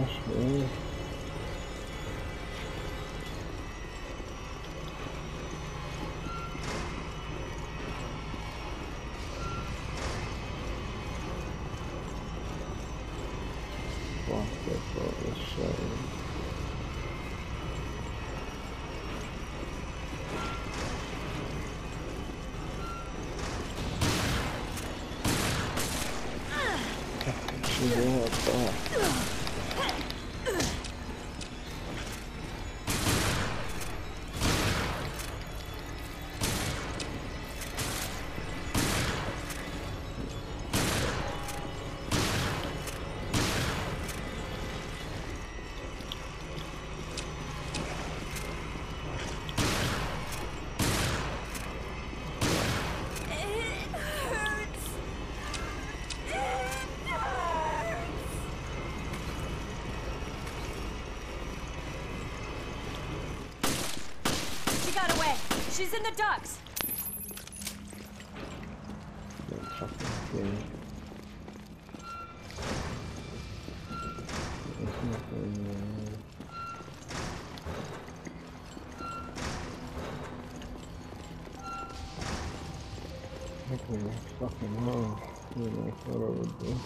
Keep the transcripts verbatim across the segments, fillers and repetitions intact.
gosh, man. Fuck, that's all this shit. She's in her back. She's in the ducks. Fucking hell. You know, I thought I would do.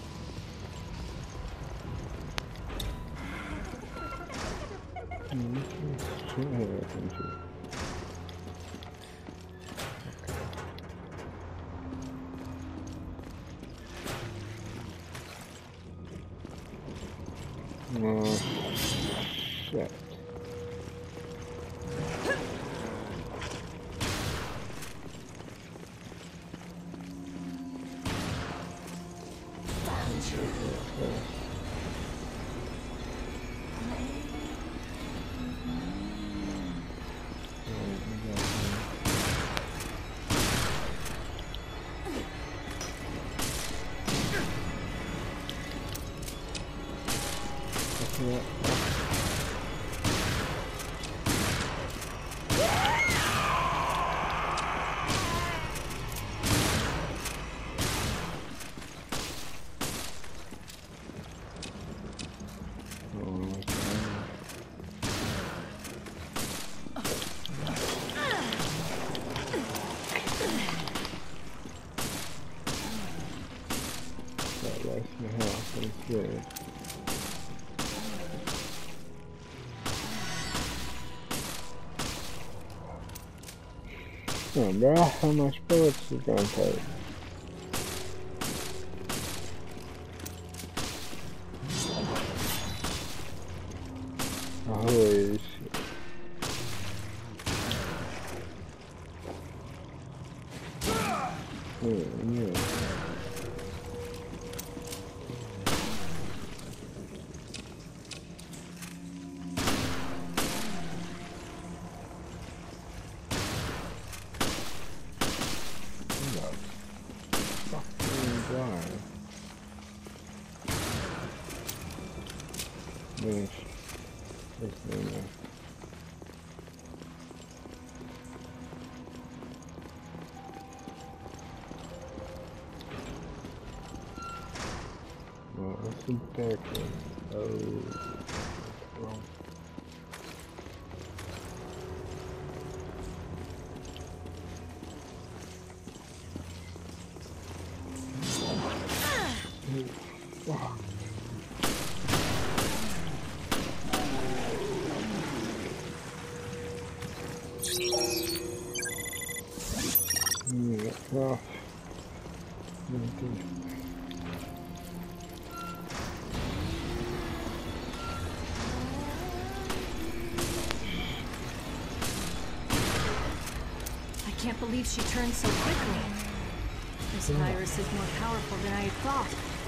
Oh, shit. Yeah. That likes my house, that's good. Come on, bro, how much bullets is gonna take? Holy shit. Oh, yeah. Yes. Yes, no. Well, that's a dark one. Oh, well. Fuck. Yeah, well, I can't believe she turned so quickly. This virus is more powerful than I had thought.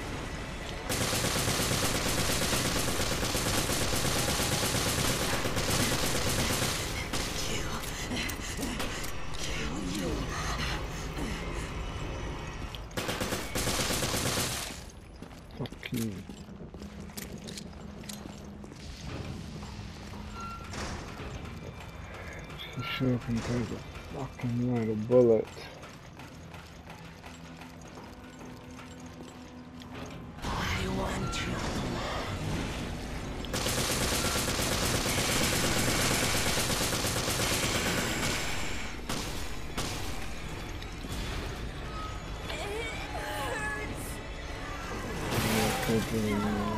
fucking. She sure can take a fucking load of bullets. I want you. thinking, uh,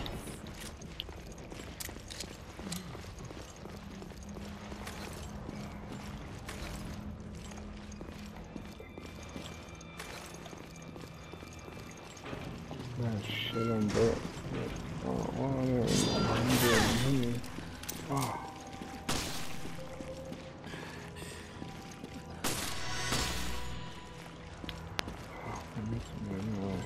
that shit on both. Oh, oh, there we go. I'm doing me. Oh. I missed my nose.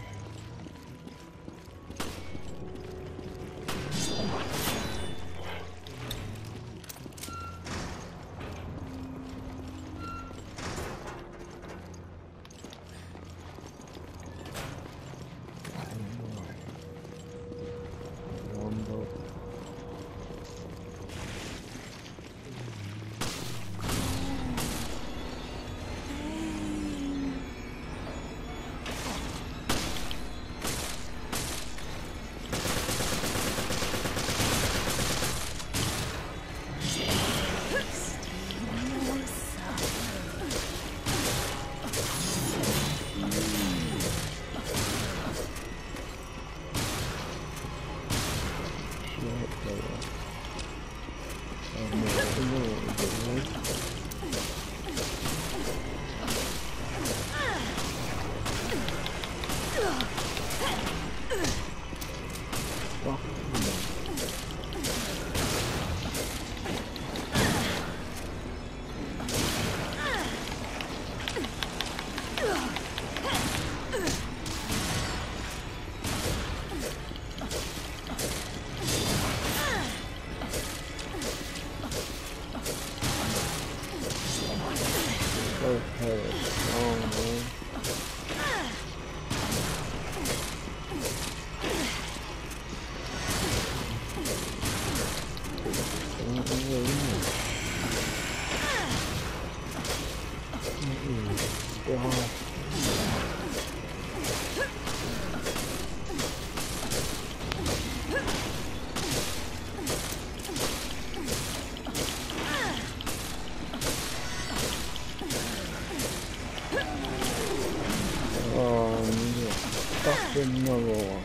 Another one.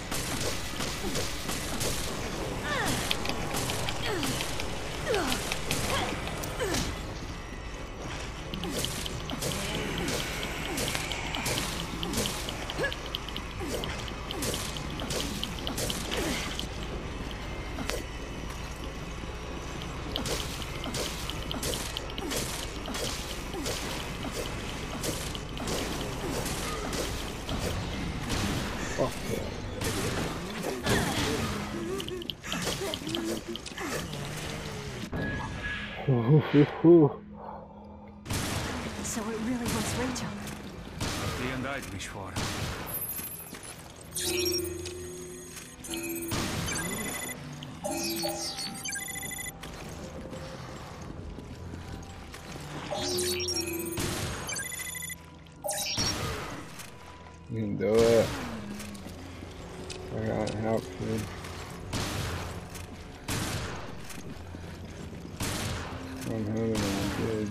Fuck yeah. So it really was Rachel. Die en uit, Mishwar. You can do it. I got help, dude. I'm having a good.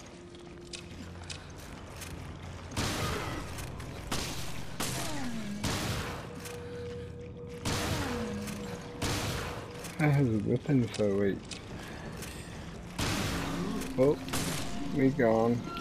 I have a weapon, so wait. Oh, we gone.